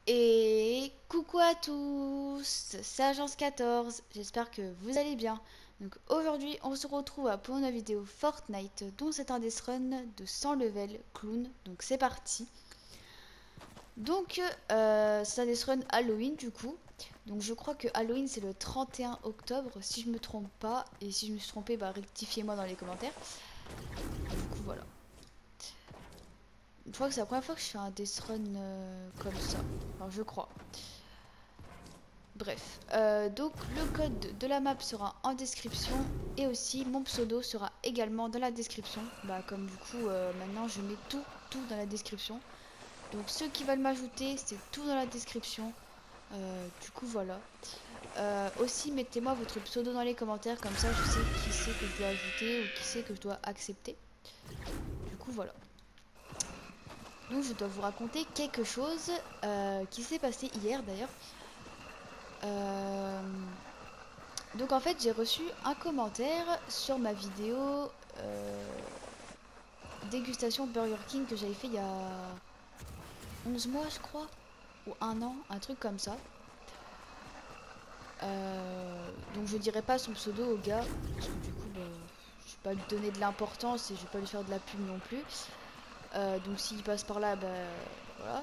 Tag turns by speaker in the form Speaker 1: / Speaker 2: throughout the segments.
Speaker 1: Et coucou à tous, c'est Agence 14, j'espère que vous allez bien. Donc aujourd'hui on se retrouve pour une vidéo Fortnite dont c'est un death run de 100 level clown, donc c'est parti. Donc c'est un death run Halloween du coup, donc je crois que Halloween c'est le 31 octobre si je me trompe pas, et si je me suis trompée bah rectifiez-moi dans les commentaires. Du coup voilà, je crois que c'est la première fois que je fais un death run comme ça, enfin je crois. Bref, donc le code de la map sera en description et aussi mon pseudo sera également dans la description. Bah comme du coup maintenant je mets tout dans la description. Donc ceux qui veulent m'ajouter c'est tout dans la description. Du coup voilà. Aussi mettez-moi votre pseudo dans les commentaires comme ça je sais qui c'est que je dois ajouter ou qui c'est que je dois accepter. Du coup voilà. Donc je dois vous raconter quelque chose qui s'est passé hier d'ailleurs. Euh, Donc en fait j'ai reçu un commentaire sur ma vidéo dégustation Burger King que j'avais fait il y a 11 mois je crois, ou un an, un truc comme ça. Donc je dirais pas son pseudo au gars, parce que du coup bah, je vais pas lui donner de l'importance et je vais pas lui faire de la pub non plus. Donc s'il passe par là, bah voilà.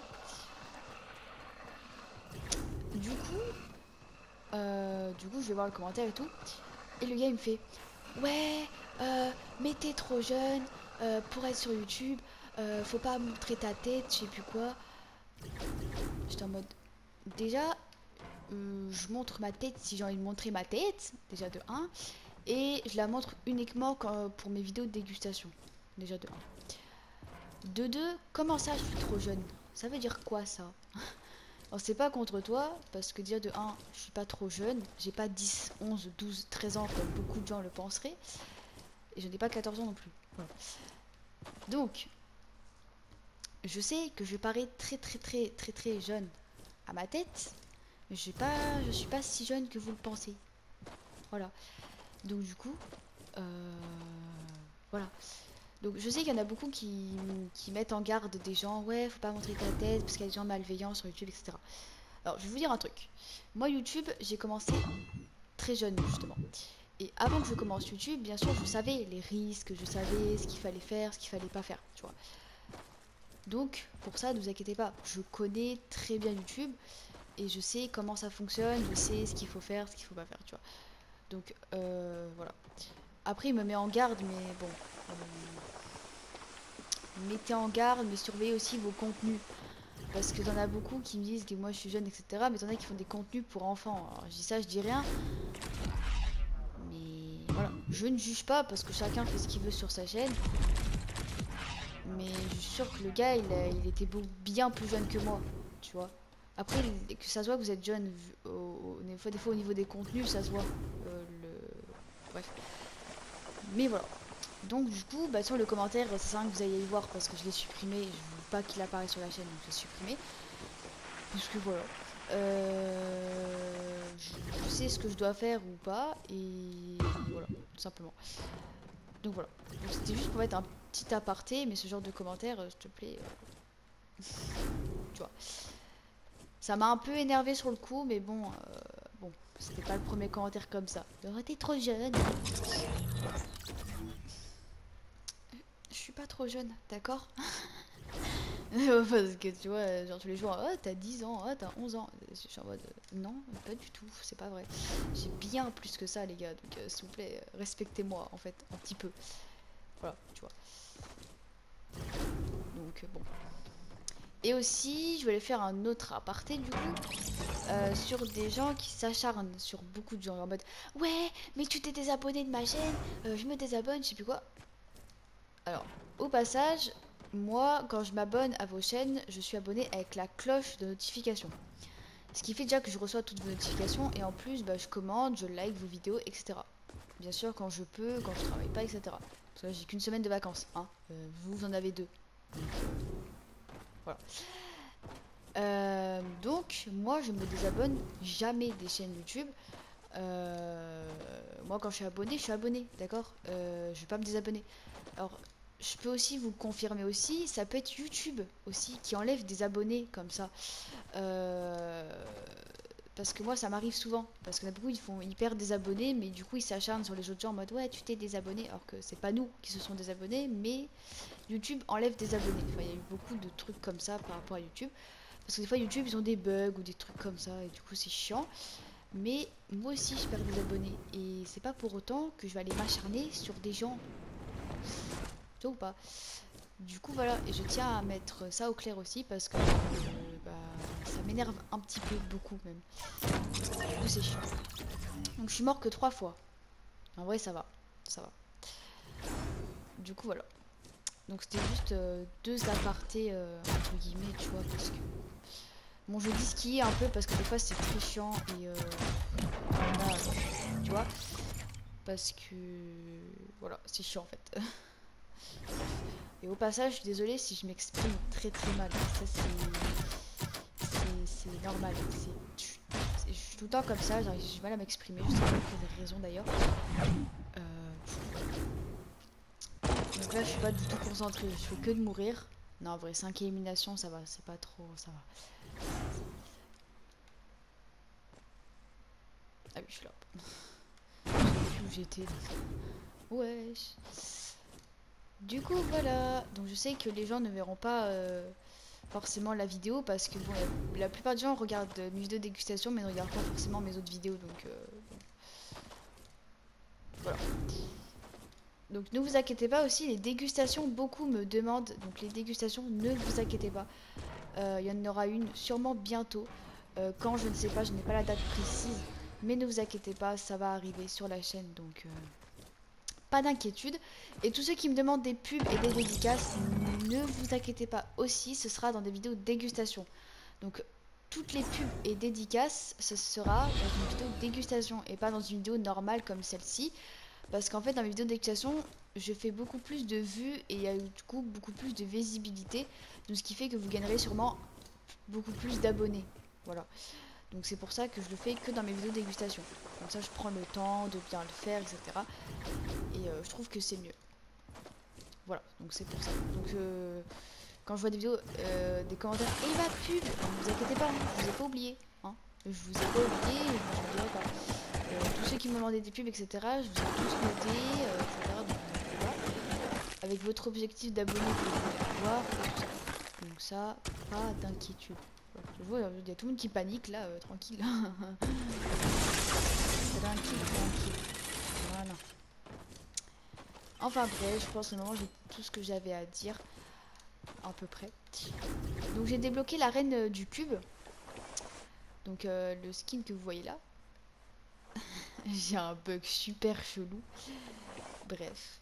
Speaker 1: Du coup je vais voir le commentaire et tout. Et le gars il me fait ouais, mais t'es trop jeune pour être sur YouTube, faut pas montrer ta tête, je sais plus quoi. J'étais en mode, déjà, je montre ma tête si j'ai envie de montrer ma tête, déjà de un, et je la montre uniquement pour mes vidéos de dégustation, déjà de un. De 2, comment ça je suis trop jeune? Ça veut dire quoi ça? Alors c'est pas contre toi, parce que déjà de un, je suis pas trop jeune, j'ai pas 10, 11, 12, 13 ans comme beaucoup de gens le penseraient, et je n'ai pas 14 ans non plus. Voilà. Donc, je sais que je parais très jeune à ma tête, mais je suis pas si jeune que vous le pensez. Voilà. Donc du coup, euh, voilà. Donc je sais qu'il y en a beaucoup qui mettent en garde des gens, ouais, faut pas montrer ta tête parce qu'il y a des gens malveillants sur YouTube, etc. Alors je vais vous dire un truc. Moi YouTube, j'ai commencé très jeune justement. Et avant que je commence YouTube, bien sûr, je savais les risques, je savais ce qu'il fallait faire, ce qu'il fallait pas faire, tu vois. Donc, pour ça, ne vous inquiétez pas, je connais très bien YouTube et je sais comment ça fonctionne, je sais ce qu'il faut faire, ce qu'il faut pas faire, tu vois. Donc, voilà. Après, il me met en garde, mais bon, mettez en garde, mais surveillez aussi vos contenus. Parce que t'en as beaucoup qui me disent que moi je suis jeune, etc. Mais t'en as qui font des contenus pour enfants. Alors, je dis ça, je dis rien. Mais voilà, je ne juge pas parce que chacun fait ce qu'il veut sur sa chaîne. Mais je suis sûre que le gars, il était bien plus jeune que moi, tu vois. Après, que ça se voit que vous êtes jeune, des fois au niveau des contenus, ça se voit. Bref. Mais voilà. Donc du coup, bah sur le commentaire, ça sert à rien que vous ayez y voir parce que je l'ai supprimé. Je veux pas qu'il apparaisse sur la chaîne, donc je l'ai supprimé. Parce que voilà. Je sais ce que je dois faire ou pas, et voilà, tout simplement. Donc voilà. C'était juste pour mettre un petit aparté, mais ce genre de commentaire, s'il te plaît, tu vois. Ça m'a un peu énervé sur le coup, mais bon, bon, c'était pas le premier commentaire comme ça. T'es trop jeune. Je suis pas trop jeune, d'accord? Parce que tu vois, genre tous les jours, oh t'as 10 ans, oh t'as 11 ans. Je suis en mode, non, pas du tout, c'est pas vrai. J'ai bien plus que ça, les gars, donc s'il vous plaît, respectez-moi en fait, un petit peu. Voilà, tu vois. Donc bon. Et aussi, je voulais faire un autre aparté du coup, sur des gens qui s'acharnent sur beaucoup de gens en mode, ouais, mais tu t'es désabonné de ma chaîne, je me désabonne, je sais plus quoi. Alors, au passage, moi, quand je m'abonne à vos chaînes, je suis abonné avec la cloche de notification. Ce qui fait déjà que je reçois toutes vos notifications et en plus, bah, je commande, je like vos vidéos, etc. Bien sûr, quand je peux, quand je travaille pas, etc. Parce que là, j'ai qu'une semaine de vacances, hein. Vous en avez deux. Donc, voilà. Donc, moi, je me désabonne jamais des chaînes YouTube. Moi, quand je suis abonné, d'accord. Je vais pas me désabonner. Alors, je peux aussi vous confirmer aussi, ça peut être YouTube aussi qui enlève des abonnés comme ça. Euh, Parce que moi ça m'arrive souvent. Parce que beaucoup ils perdent des abonnés, mais du coup ils s'acharnent sur les autres gens en mode ouais tu t'es désabonné. Alors que c'est pas nous qui se sont désabonnés, mais YouTube enlève des abonnés. Enfin il y a eu beaucoup de trucs comme ça par rapport à YouTube. Parce que des fois YouTube ils ont des bugs ou des trucs comme ça et du coup c'est chiant. Mais moi aussi je perds des abonnés. Et c'est pas pour autant que je vais aller m'acharner sur des gens. Tu vois ou pas? Du coup voilà, et je tiens à mettre ça au clair aussi parce que bah, ça m'énerve un petit peu, beaucoup même. Du coup c'est chiant. Donc je suis mort que 3 fois. En vrai ça va, ça va. Du coup voilà. Donc c'était juste deux apartés entre guillemets, tu vois, parce que bon je dis skier un peu parce que des fois c'est très chiant et voilà, tu vois, parce que voilà c'est chiant en fait. Et au passage je suis désolée si je m'exprime très très mal. Ça c'est normal. Je suis tout le temps comme ça, j'ai du mal à m'exprimer, je sais pas pour quelle raison d'ailleurs. Donc là je suis pas du tout concentrée, je fais que de mourir. Non en vrai 5 éliminations ça va, c'est pas trop, ça va. Ah oui je suis là. Je sais plus où j'étais. Ouais. Du coup voilà, donc je sais que les gens ne verront pas forcément la vidéo parce que bon, la plupart des gens regardent mes vidéos de dégustation mais ne regardent pas forcément mes autres vidéos donc voilà. Donc ne vous inquiétez pas aussi, les dégustations, beaucoup me demandent, donc les dégustations, ne vous inquiétez pas. Il y en aura une sûrement bientôt. Quand je ne sais pas, je n'ai pas la date précise, mais ne vous inquiétez pas, ça va arriver sur la chaîne, donc pas d'inquiétude. Et tous ceux qui me demandent des pubs et des dédicaces, ne vous inquiétez pas aussi, ce sera dans des vidéos de dégustation. Donc toutes les pubs et dédicaces, ce sera dans une vidéo de dégustation et pas dans une vidéo normale comme celle-ci. Parce qu'en fait, dans mes vidéos de dégustation, je fais beaucoup plus de vues et il y a du coup beaucoup plus de visibilité. Donc ce qui fait que vous gagnerez sûrement beaucoup plus d'abonnés. Voilà. Donc c'est pour ça que je le fais que dans mes vidéos de dégustation. Comme ça, je prends le temps de bien le faire, etc. Et je trouve que c'est mieux. Voilà, donc c'est pour ça. Donc quand je vois des vidéos, des commentaires, et ma pub, ne vous inquiétez pas, hein, je vous ai pas oublié. Hein. Je vous ai pas oublié, je vous oublierai pas. Tous ceux qui me demandaient des pubs, etc., je vous ai tous noté, etc. Donc, voilà. Avec votre objectif d'abonnés que vous pouvez voir, et tout ça. Donc ça, pas d'inquiétude. Voilà. Je vois, il y a tout le monde qui panique là, tranquille. Tranquille, tranquille. Voilà. Enfin bref, je pense que maintenant j'ai tout ce que j'avais à dire, à peu près. Donc j'ai débloqué la reine du cube. Donc le skin que vous voyez là. J'ai un bug super chelou. Bref.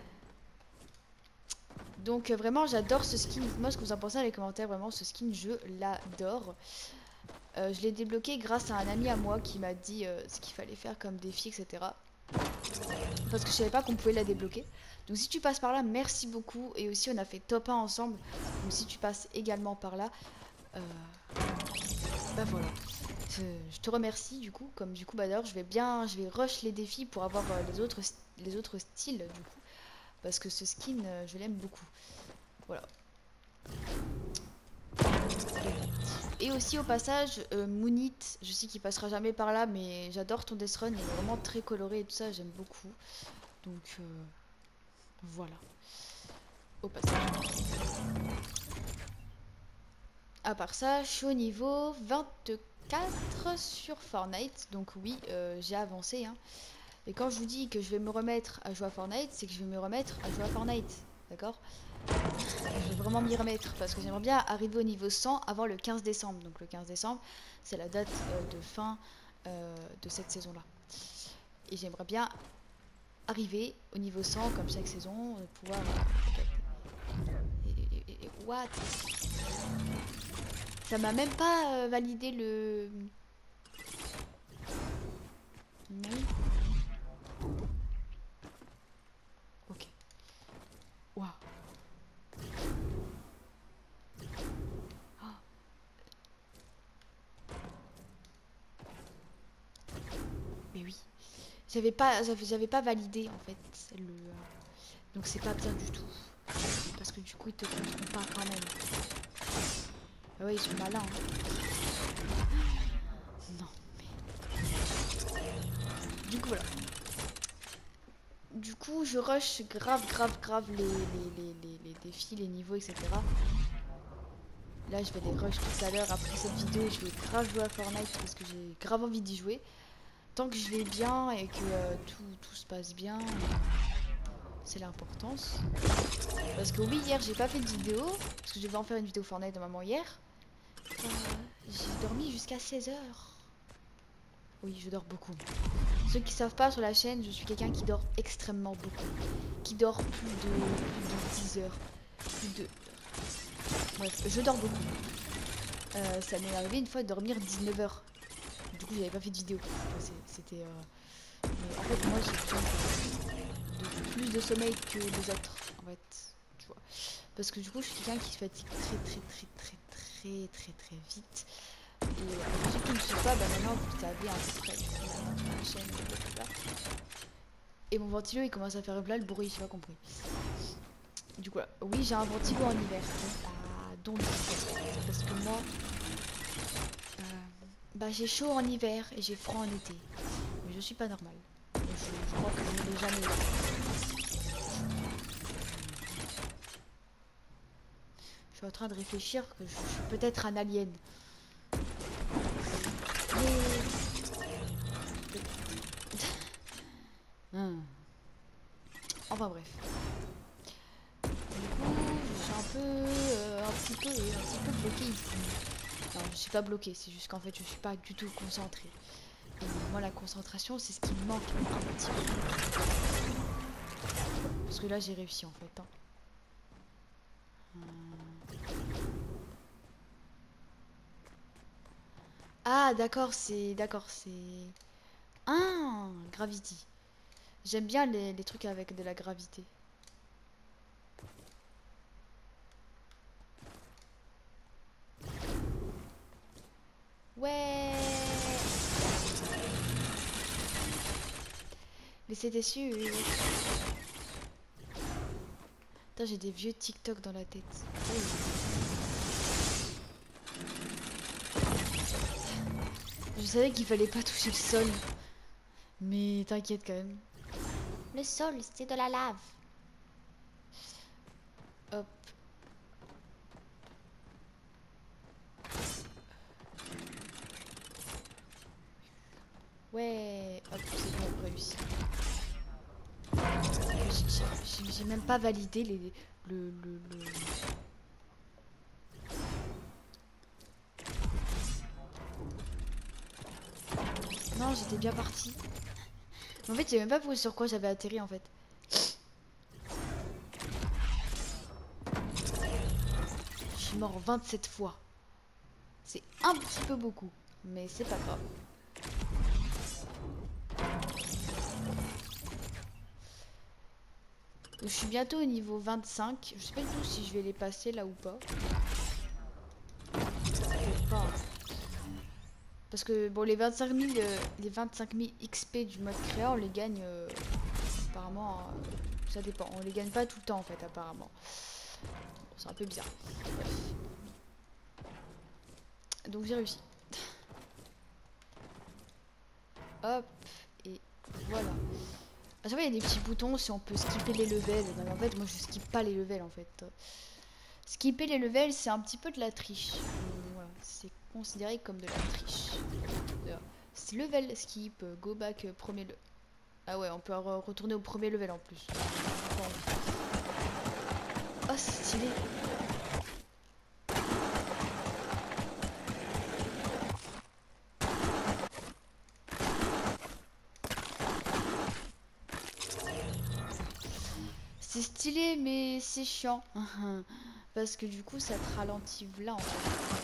Speaker 1: Donc vraiment j'adore ce skin. Dites-moi ce que vous en pensez dans les commentaires. Vraiment ce skin je l'adore. Je l'ai débloqué grâce à un ami à moi qui m'a dit ce qu'il fallait faire comme défi, etc. Parce que je savais pas qu'on pouvait la débloquer. Donc si tu passes par là, merci beaucoup. Et aussi on a fait top 1 ensemble. Donc si tu passes également par là, euh, bah voilà. Je te remercie du coup. Comme du coup bah d'ailleurs je vais rush les défis pour avoir les autres styles du coup. Parce que ce skin je l'aime beaucoup. Voilà. Et aussi au passage, Moonit, je sais qu'il passera jamais par là, mais j'adore ton Death Run, il est vraiment très coloré et tout ça, j'aime beaucoup. Donc voilà, au passage. À part ça, je suis au niveau 24 sur Fortnite, donc oui, j'ai avancé. Hein. Et quand je vous dis que je vais me remettre à jouer à Fortnite, c'est que je vais me remettre à jouer à Fortnite, d'accord? Je vais vraiment m'y remettre parce que j'aimerais bien arriver au niveau 100 avant le 15 décembre. Donc le 15 décembre, c'est la date de fin de cette saison-là. Et j'aimerais bien arriver au niveau 100 comme chaque saison, pouvoir... what? Ça m'a même pas validé le... Oui. Ok. Waouh. Oh. Mais oui. J'avais pas validé en fait le... donc c'est pas bien du tout. parce que du coup ils te compteront pas quand même. Ah ouais, ils sont malins. Hein. Non, mais... Du coup, voilà. Du coup, je rush grave les défis, les niveaux, etc. Là, je vais les rush tout à l'heure. Après cette vidéo, je vais grave jouer à Fortnite parce que j'ai grave envie d'y jouer. Tant que je vais bien et que tout se passe bien, c'est l'importance. Parce que oui, hier, j'ai pas fait de vidéo. Parce que je devais en faire une vidéo Fortnite normalement hier. J'ai dormi jusqu'à 16 heures. Oui, je dors beaucoup. Ceux qui savent pas, sur la chaîne, je suis quelqu'un qui dort extrêmement beaucoup. Qui dort plus de 10 heures. Plus de... Bref, je dors beaucoup. Ça m'est arrivé une fois de dormir 19 heures. Du coup, j'avais pas fait de vidéo. C'était... Mais en fait, moi, j'ai besoin de plus de sommeil que les autres. En fait, tu vois. Parce que du coup, je suis quelqu'un qui se fatigue très vite. Et ceux qui ne savent pas, bah maintenant vous savez à peu près la chaîne, là. Et mon ventilo il commence à faire plein le bruit, j'ai pas compris. Du coup, là, oui, j'ai un ventilo en hiver. Donc, parce que moi, bah j'ai chaud en hiver et j'ai froid en été. Mais je suis pas normale. Je crois que je ne l'ai jamais eu. Je suis en train de réfléchir que je suis peut-être un alien. Enfin bref. Du coup, je suis un petit peu bloquée ici. Non, je suis pas bloquée, c'est juste qu'en fait je suis pas du tout concentrée. Et moi la concentration c'est ce qui me manque un petit peu. Parce que là j'ai réussi en fait. Hein. Ah d'accord, c'est... Ah, Gravity. J'aime bien les trucs avec de la gravité. Ouais. Mais c'était sûr. Putain, j'ai des vieux TikTok dans la tête. Oh. Je savais qu'il fallait pas toucher le sol. Mais t'inquiète quand même. Le sol, c'est de la lave. Hop. Ouais. Hop, c'est bon, réussi. J'ai même pas validé le... Non, j'étais bien parti. En fait, j'ai même pas vu sur quoi j'avais atterri en fait. Je suis mort 27 fois. C'est un petit peu beaucoup, mais c'est pas grave. Je suis bientôt au niveau 25. Je sais pas du tout si je vais les passer là ou pas. Peut-être pas. Parce que bon, les 25 000 XP du mode créa, on les gagne apparemment. Ça dépend. On les gagne pas tout le temps en fait, apparemment. Bon, c'est un peu bizarre. Bref. Donc j'ai réussi. Hop. Et voilà. À chaque fois, il y a des petits boutons si on peut skipper les levels. Non, mais en fait, moi je skip pas les levels en fait. Skipper les levels, c'est un petit peu de la triche. Voilà, c'est considéré comme de la triche. C'est level skip, go back, premier level. Ah ouais, on peut retourner au premier level en plus. Oh, c'est stylé. C'est stylé, mais c'est chiant. Parce que du coup, ça te ralentit là en fait.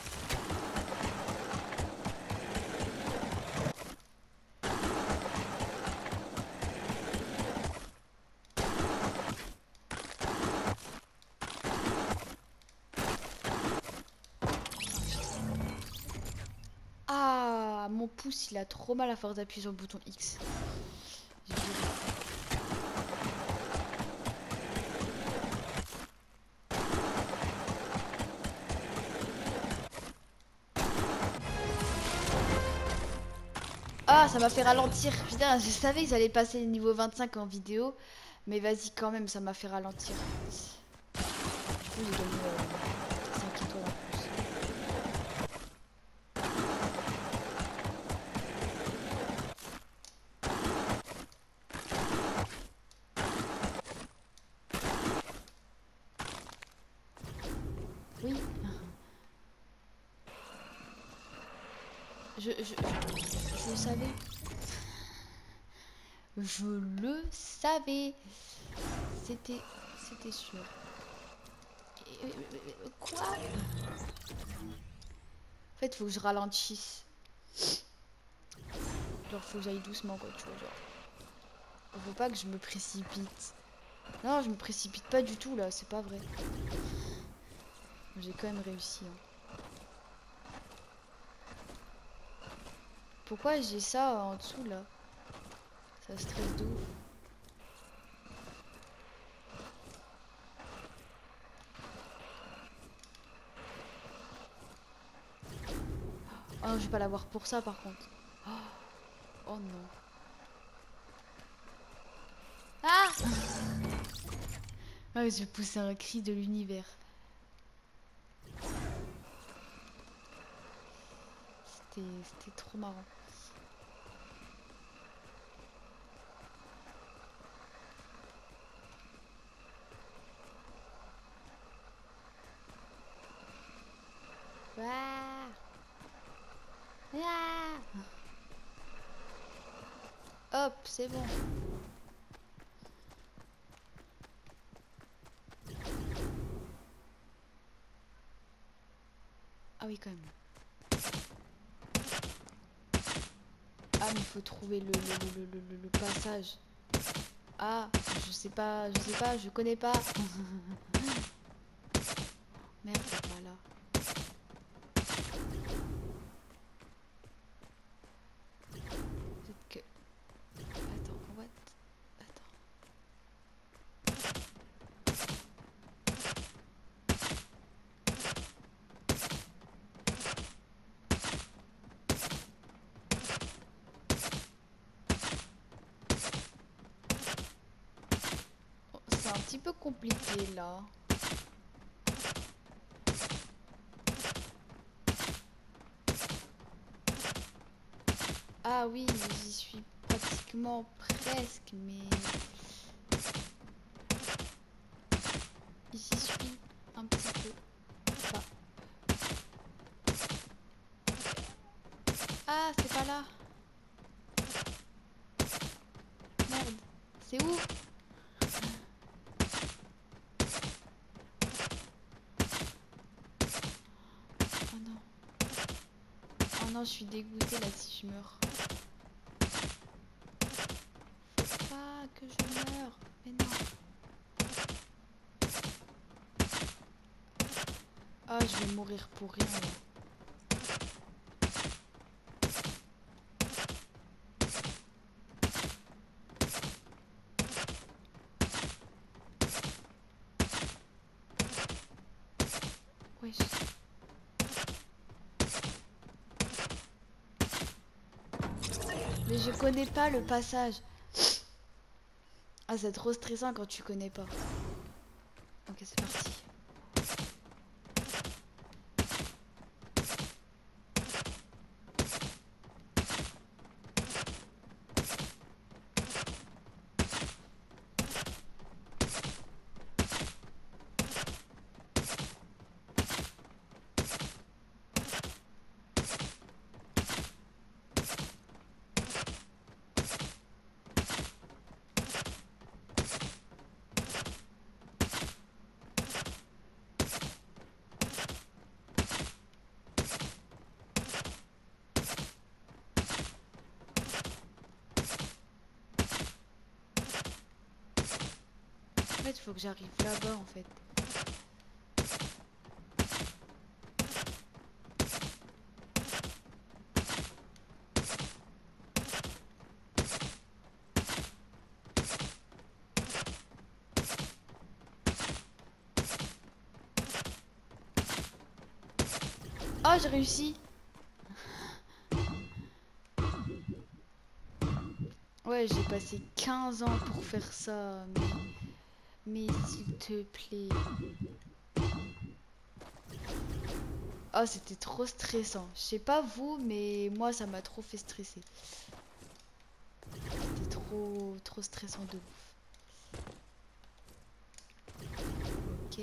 Speaker 1: Ah, mon pouce, il a trop mal à force d'appuyer sur le bouton X. Ah, ça m'a fait ralentir. Putain, je savais qu'ils allaient passer le niveau 25 en vidéo. Mais vas-y, quand même, ça m'a fait ralentir. Du coup, j'ai gagné 5 étoiles en plus. Oui. Je le savais. Je le savais. C'était sûr. Quoi? En fait, faut que je ralentisse. Genre, faut que j'aille doucement, quoi, tu vois. Genre, faut pas que je me précipite. Non, je me précipite pas du tout, là. C'est pas vrai. J'ai quand même réussi. Hein. Pourquoi j'ai ça en dessous, là? Ça stresse de ouf. Oh non, je vais pas l'avoir pour ça, par contre. Oh, oh non. Ah! Ah, j'ai poussé un cri de l'univers. C'était trop marrant. Ah! Ah! Hop, c'est bon. Ah oui, quand même. Ah, mais il faut trouver le passage. Ah, je sais pas, je connais pas. Merde, c'est pas là. Peut-être que... Attends, what? Attends. Oh, c'est un petit peu compliqué là. Ah oui, j'y suis pratiquement presque, mais j'y suis un petit peu. Pas. Ah, c'est pas là. Merde. C'est où? Oh non. Oh non, je suis dégoûtée là si je meurs. Faut pas que je meure. Mais non. Ah, je vais mourir pour rien là. Wesh. Mais je connais pas le passage. Ah, c'est trop stressant quand tu connais pas. Ok, c'est parti. En fait, il faut que j'arrive là-bas en fait. Oh, j'ai réussi. Ouais, j'ai passé 15 ans pour faire ça, mais s'il te plaît. Ah, c'était trop stressant. Je sais pas vous, mais moi, ça m'a trop fait stresser. C'était trop stressant de ouf. Ok.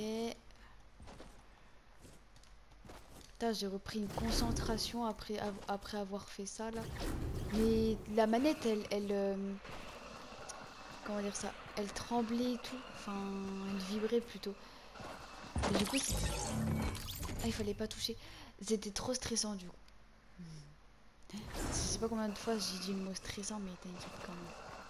Speaker 1: Putain, j'ai repris une concentration après avoir fait ça, là. Mais la manette, comment dire ça? Elle tremblait et tout. Enfin, elle vibrait plutôt. Et du coup, ah, il fallait pas toucher. C'était trop stressant, du coup. Je sais pas combien de fois j'ai dit le mot stressant, mais t'inquiète quand même.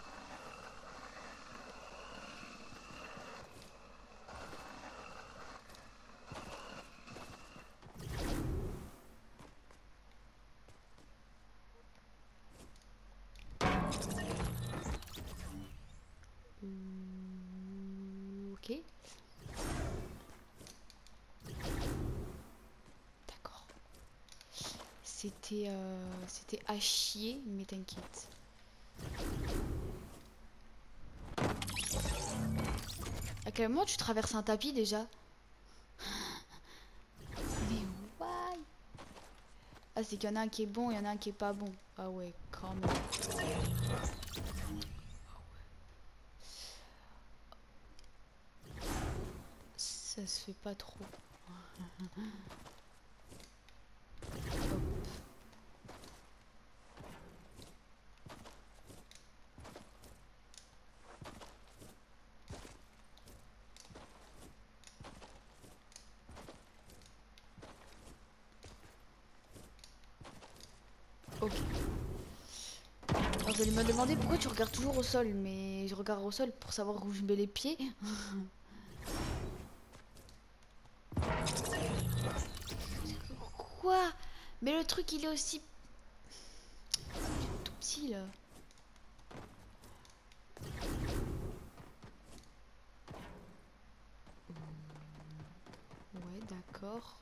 Speaker 1: Ok, d'accord. C'était à chier, mais t'inquiète. À quel moment tu traverses un tapis déjà? Mais why? Ah, c'est qu'il y en a un qui est bon, il y en a un qui est pas bon. Ah ouais, quand même. Ça se fait pas trop. Hop. Ok. Alors, vous allez me demander pourquoi tu regardes toujours au sol, mais je regarde au sol pour savoir où je mets les pieds. Quoi? Mais le truc, il est aussi tout petit là. Ouais, d'accord.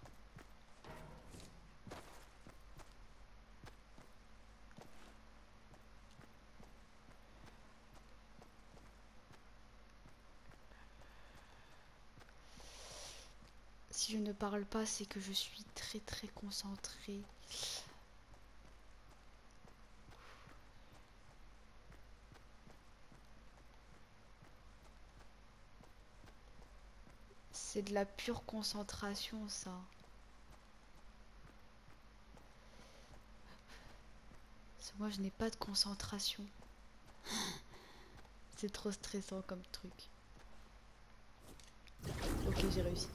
Speaker 1: Si je ne parle pas, c'est que je suis très concentrée. C'est de la pure concentration, ça. Parce que moi, je n'ai pas de concentration. C'est trop stressant comme truc. Ok, j'ai réussi.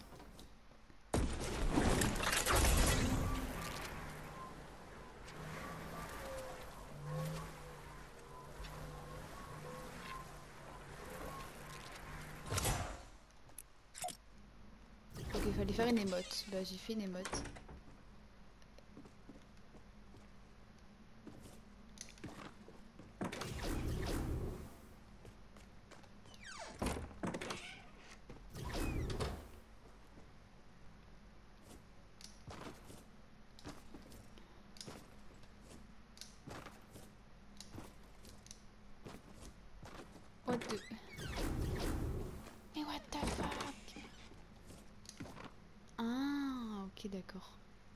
Speaker 1: Ok, il fallait faire une émote. Bah, j'ai fait une émote. What the... Mais what the fuck? Ah, ok, d'accord.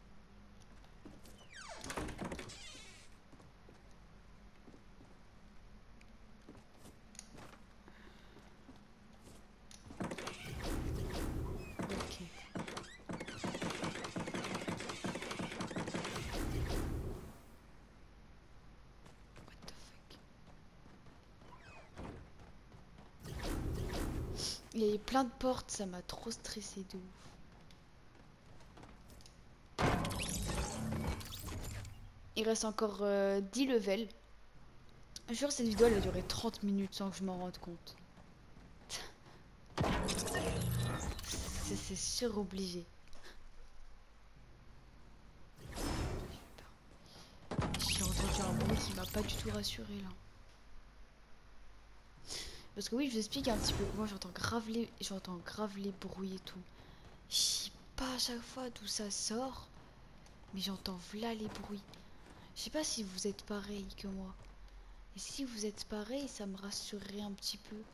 Speaker 1: Ok. What the fuck? Il y avait plein de portes, ça m'a trop stressé de ouf. Il reste encore 10 levels. Je jure, cette vidéo elle va durer 30 minutes sans que je m'en rende compte. C'est sûr obligé. J'ai entendu un bruit qui m'a pas du tout rassuré là. Parce que oui, je vous explique un petit peu. Moi j'entends grave les bruits et tout. Je sais pas à chaque fois d'où ça sort, mais j'entends v'là les bruits. Je sais pas si vous êtes pareil que moi, Et si vous êtes pareil, ça me rassurerait un petit peu.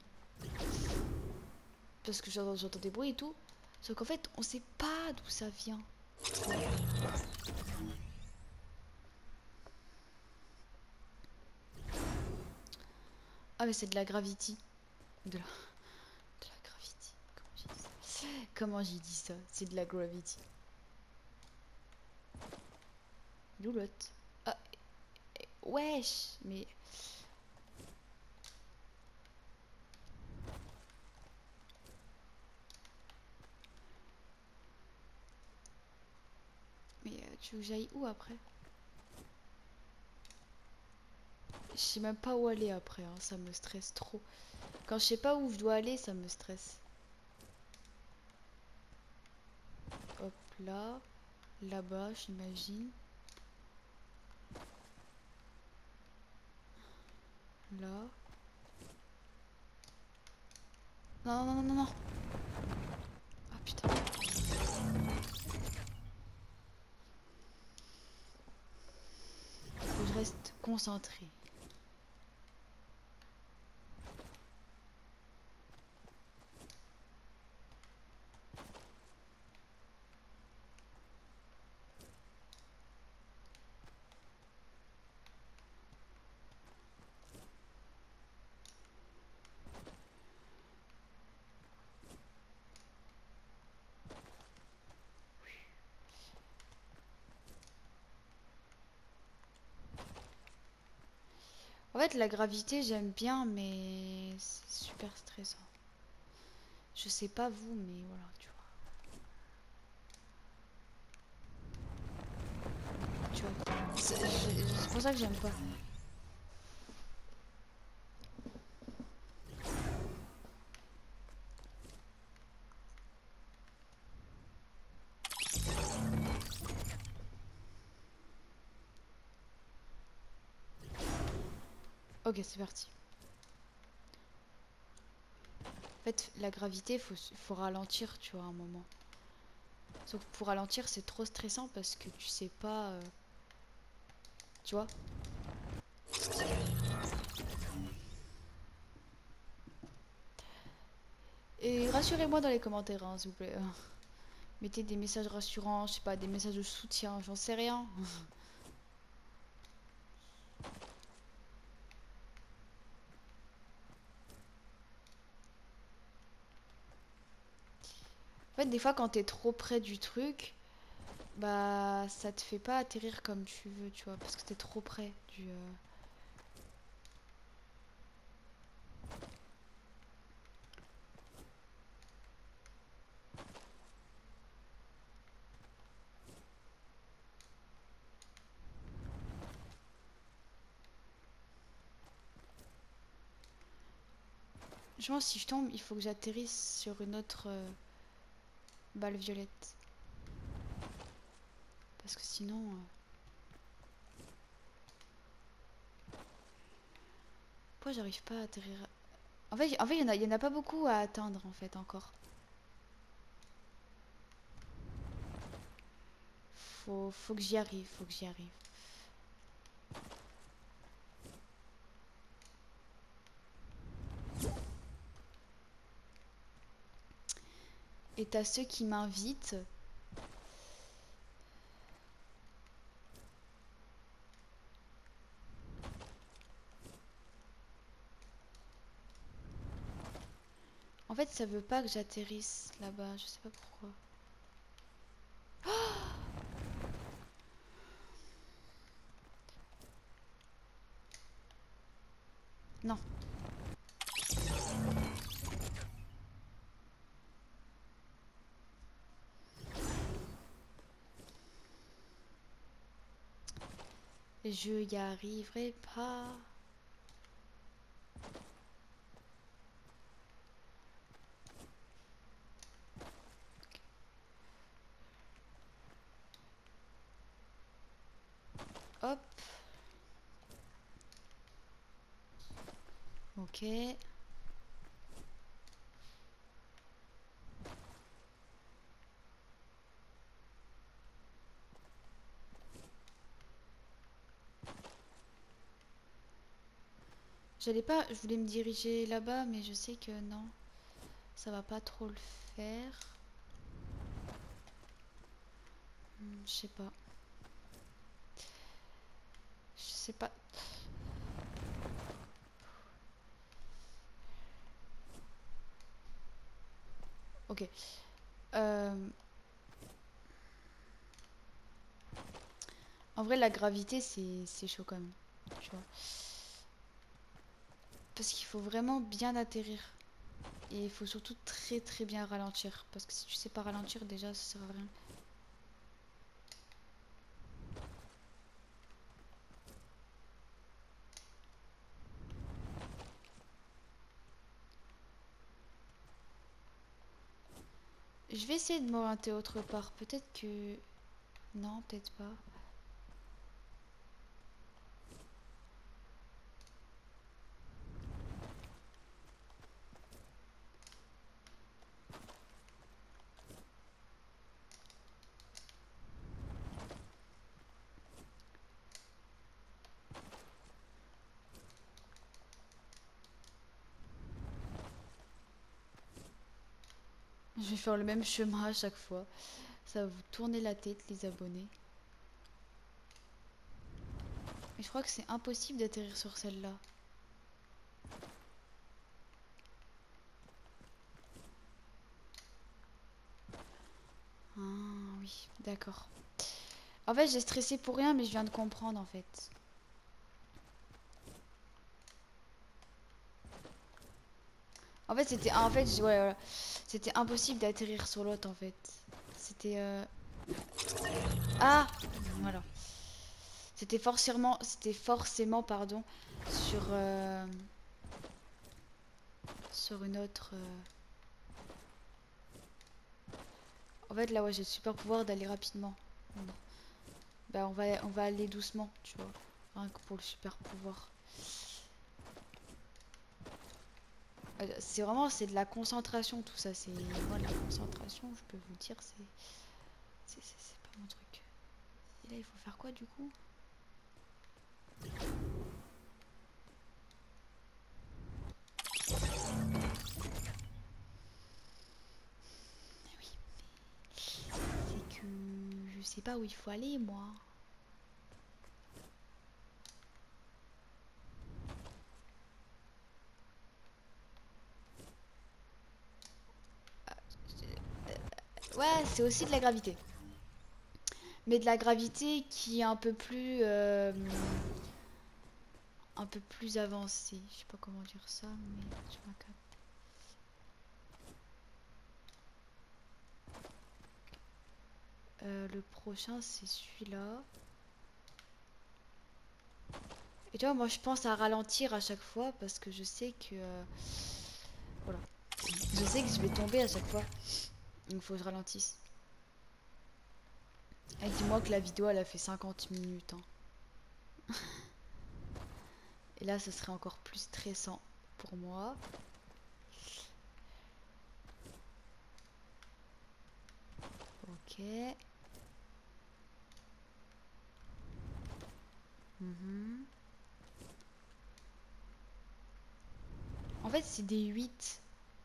Speaker 1: Parce que j'entends des bruits et tout. Sauf qu'en fait, on sait pas d'où ça vient. Ah mais c'est de la gravity. De la gravity. Comment j'ai dit ça? C'est de la gravity. Loulotte. Ah, wesh. Mais... tu veux que j'aille où après? Je sais même pas où aller après, hein, ça me stresse trop. Quand je sais pas où je dois aller, ça me stresse. Hop là, là-bas, j'imagine. Là. Non, non, non, non, non. Ah putain. Faut que je reste concentré. En fait, la gravité, j'aime bien, mais c'est super stressant. Je sais pas vous, mais voilà, tu vois. Tu vois. C'est pour ça que j'aime pas. Ok, c'est parti. En fait, la gravité, faut ralentir, tu vois, un moment. Sauf que pour ralentir, c'est trop stressant parce que tu sais pas... tu vois. Et rassurez-moi dans les commentaires, hein, s'il vous plaît. Mettez des messages rassurants, je sais pas, des messages de soutien, j'en sais rien. En fait, des fois, quand t'es trop près du truc, bah, ça te fait pas atterrir comme tu veux, tu vois, parce que t'es trop près du... Je pense que si je tombe, il faut que j'atterrisse sur une autre balle violette. Parce que sinon... pourquoi j'arrive pas à atterrir? En fait, il y en a pas beaucoup à atteindre, en fait, encore. Faut que j'y arrive, faut que j'y arrive. Et t'as ceux qui m'invitent. En fait, ça veut pas que j'atterrisse là-bas, je sais pas pourquoi. Non. Je y arriverai pas. Hop. Ok. J'allais pas, je voulais me diriger là-bas, mais je sais que non, ça va pas trop le faire. Je sais pas. Je sais pas. Ok. En vrai, la gravité, c'est chaud quand même. Tu vois. Parce qu'il faut vraiment bien atterrir. Et il faut surtout très très bien ralentir. Parce que si tu sais pas ralentir, déjà, ça sert à rien. Je vais essayer de m'orienter autre part. Peut-être que... Non, peut-être pas. Je vais faire le même chemin à chaque fois. Ça va vous tourner la tête, les abonnés. Mais je crois que c'est impossible d'atterrir sur celle-là. Ah oui, d'accord. En fait, j'ai stressé pour rien, mais je viens de comprendre en fait. En fait, c'était... En fait, ouais, voilà. C'était impossible d'atterrir sur l'autre en fait. C'était... Ah! Voilà. C'était forcément, pardon, sur... sur une autre... En fait, là, ouais, j'ai le super pouvoir d'aller rapidement. Bah, on va aller doucement, tu vois. Rien que pour le super pouvoir. C'est vraiment, c'est de la concentration, tout ça. C'est moi, de la concentration, je peux vous dire, c'est pas mon truc. Et là, il faut faire quoi, du coup? Ah oui, c'est que je sais pas où il faut aller, moi. Ouais, c'est aussi de la gravité. Mais de la gravité qui est un peu plus avancée. Je sais pas comment dire ça, mais je m'accapte. Le prochain, c'est celui-là. Et tu vois, moi, je pense à ralentir à chaque fois parce que je sais que... voilà. Je sais que je vais tomber à chaque fois. Il faut que je ralentisse. Et dis-moi que la vidéo, elle a fait 50 minutes. Hein. Et là, ce serait encore plus stressant pour moi. Ok. Mhm. En fait, c'est des 8.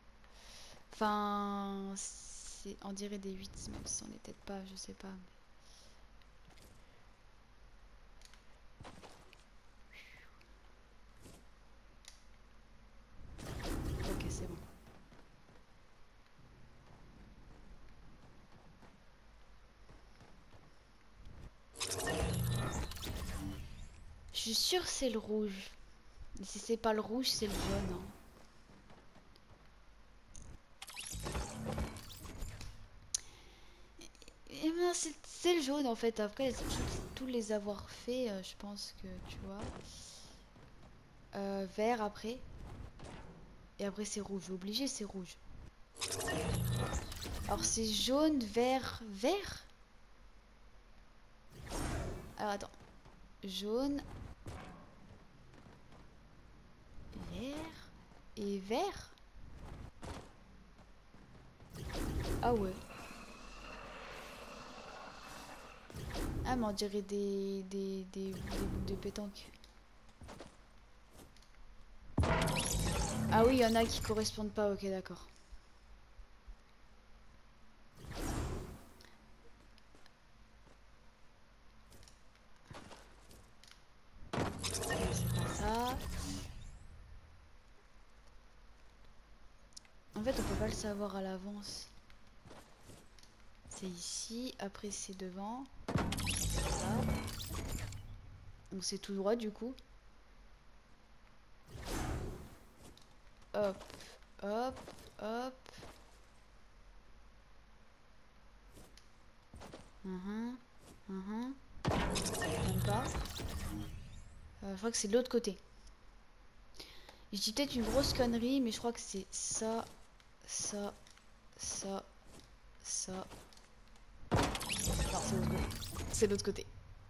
Speaker 1: Enfin, on dirait des 8, même si on n'est peut-être pas, je sais pas. Ok, c'est bon. Je suis sûre que c'est le rouge. Et si c'est pas le rouge, c'est le jaune. Hein. Et ben, c'est le jaune en fait. Après, tous les avoir fait, je pense que tu vois. Vert après. Et après, c'est rouge. Obligé, c'est rouge. Alors, c'est jaune, vert, vert. Alors, attends. Jaune, vert et vert. Ah ouais. Ah, mais on dirait des boules de pétanque. Ah oui, il y en a qui correspondent pas, ok, d'accord. C'est pas ça. En fait, on peut pas le savoir à l'avance. C'est ici, après c'est devant. Ça. Donc c'est tout droit du coup. Hop, hop, hop. Même pas. Je crois que c'est de l'autre côté. Je dis peut-être une grosse connerie, mais je crois que c'est ça, ça, ça, ça. Non, c'est l'autre côté. C'est l'autre côté.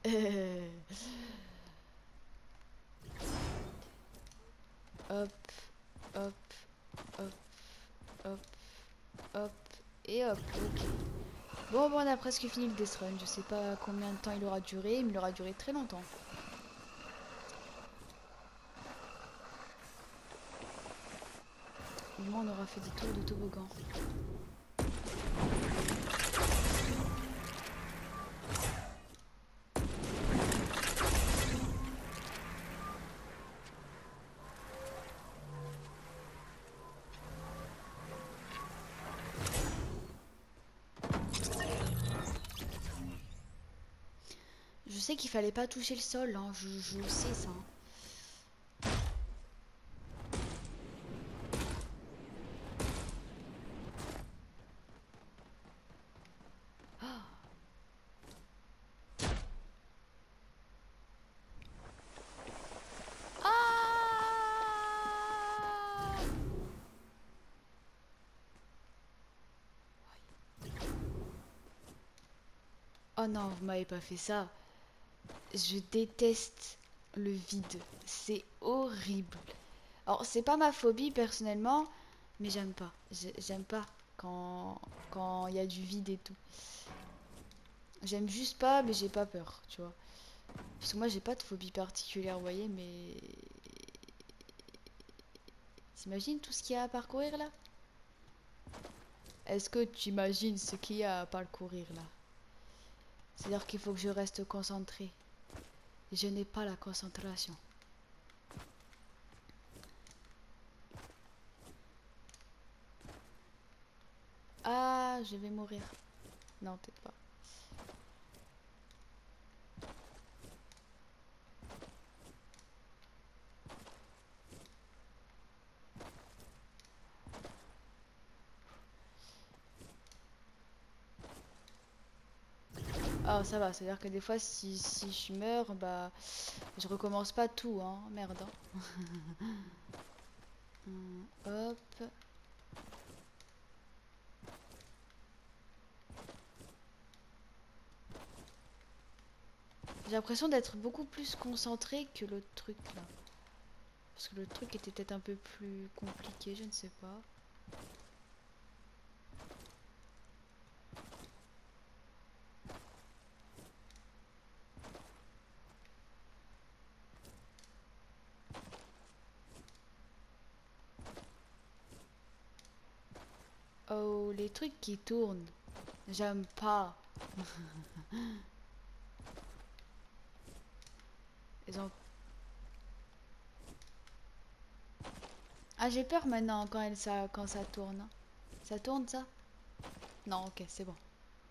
Speaker 1: Hop, hop, hop, hop, hop, et hop, ok. Bon, on a presque fini le Death Run. Je sais pas combien de temps il aura duré, mais il aura duré très longtemps. Au moins, on aura fait des tours de toboggan. Je sais qu'il fallait pas toucher le sol, hein. Je sais ça. Ah! Oh non, vous m'avez pas fait ça. Je déteste le vide. C'est horrible. Alors, c'est pas ma phobie personnellement, mais j'aime pas. J'aime pas quand il y a du vide et tout. J'aime juste pas, mais j'ai pas peur, tu vois. Parce que moi, j'ai pas de phobie particulière, vous voyez, mais... T'imagines tout ce qu'il y a à parcourir là? Est-ce que tu imagines ce qu'il y a à parcourir là? C'est-à-dire qu'il faut que je reste concentré. Je n'ai pas la concentration. Ah, je vais mourir. Non, peut-être pas. Ah, ça va, c'est-à-dire que des fois, si je meurs, bah, je recommence pas tout, hein. Merde, hein. Hop. J'ai l'impression d'être beaucoup plus concentré que l'autre truc, là. Parce que le truc était peut-être un peu plus compliqué, je ne sais pas. Oh, les trucs qui tournent. J'aime pas. Ils ont... Ah, j'ai peur maintenant quand ça tourne. Ça tourne, ça? Non, ok, c'est bon.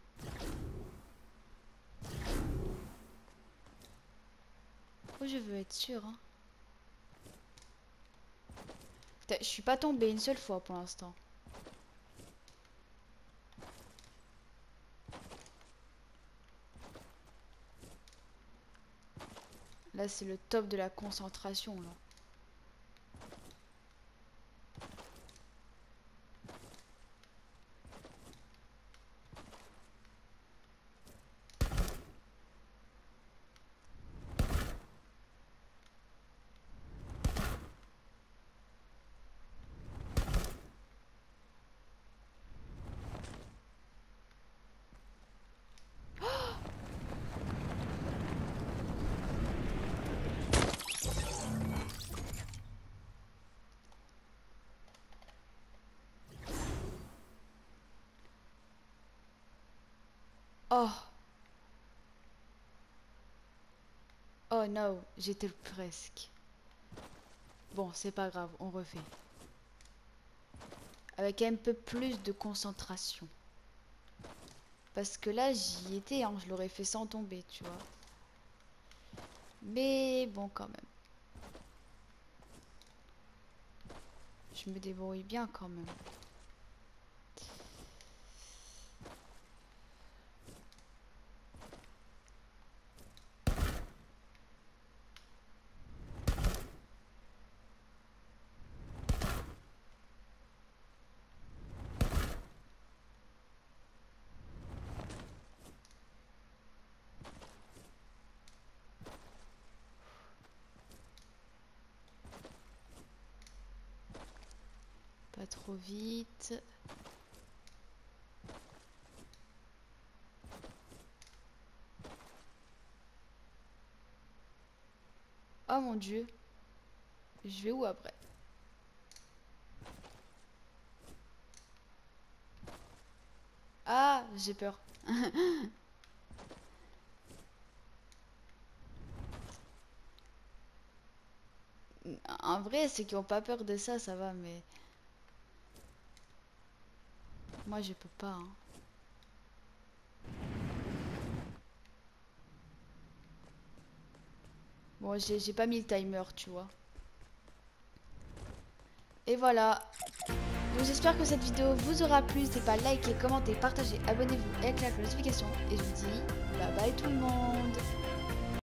Speaker 1: Oh, je veux être sûre, hein. Putain, je suis pas tombée une seule fois pour l'instant. Là, c'est le top de la concentration, là. Oh. Oh non, j'étais presque. Bon, c'est pas grave, on refait. Avec un peu plus de concentration. Parce que là, j'y étais, hein, je l'aurais fait sans tomber, tu vois. Mais bon, quand même. Je me débrouille bien quand même. Pas trop vite. Oh mon dieu. Je vais où après? Ah, j'ai peur. En vrai, ceux qui ont pas peur de ça, ça va, mais moi je peux pas, hein. Bon, j'ai pas mis le timer, tu vois. Et voilà. Donc j'espère que cette vidéo vous aura plu. N'hésitez pas à liker, commenter, partager, abonnez-vous et activer la notification. Et je vous dis bye bye tout le monde.